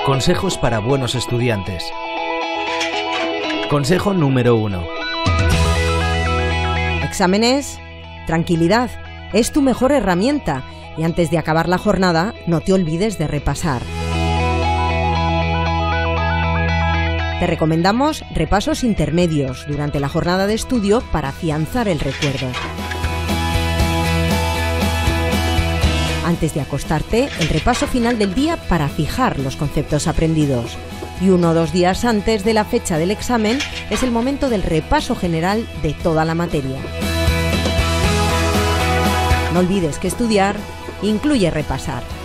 Consejos para buenos estudiantes. Consejo número 1. Exámenes, tranquilidad, es tu mejor herramienta y antes de acabar la jornada no te olvides de repasar. Te recomendamos repasos intermedios durante la jornada de estudio para afianzar el recuerdo. Antes de acostarte, el repaso final del día para fijar los conceptos aprendidos. Y 1 o 2 días antes de la fecha del examen es el momento del repaso general de toda la materia. No olvides que estudiar incluye repasar.